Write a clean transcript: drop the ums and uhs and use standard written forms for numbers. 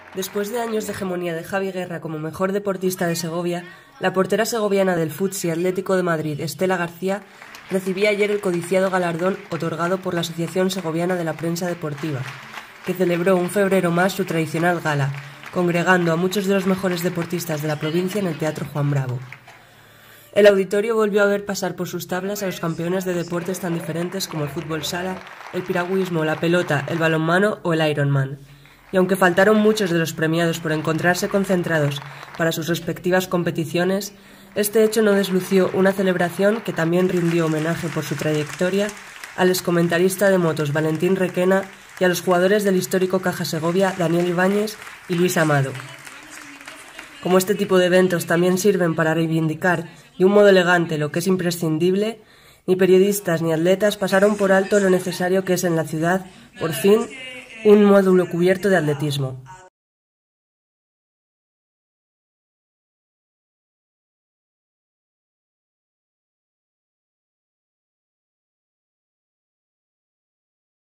Después de años de hegemonía de Javi Guerra como mejor deportista de Segovia, la portera segoviana del Futsi Atlético de Madrid, Estela García, recibía ayer el codiciado galardón otorgado por la Asociación Segoviana de la Prensa Deportiva, que celebró un febrero más su tradicional gala, congregando a muchos de los mejores deportistas de la provincia en el Teatro Juan Bravo. El auditorio volvió a ver pasar por sus tablas a los campeones de deportes tan diferentes como el fútbol sala, el piragüismo, la pelota, el balonmano o el Ironman. Y aunque faltaron muchos de los premiados por encontrarse concentrados para sus respectivas competiciones, este hecho no deslució una celebración que también rindió homenaje por su trayectoria al excomentarista de motos Valentín Requena y a los jugadores del histórico Caja Segovia Daniel Ibáñez y Luis Amado. Como este tipo de eventos también sirven para reivindicar de un modo elegante lo que es imprescindible, ni periodistas ni atletas pasaron por alto lo necesario que es en la ciudad, por fin, un módulo cubierto de atletismo.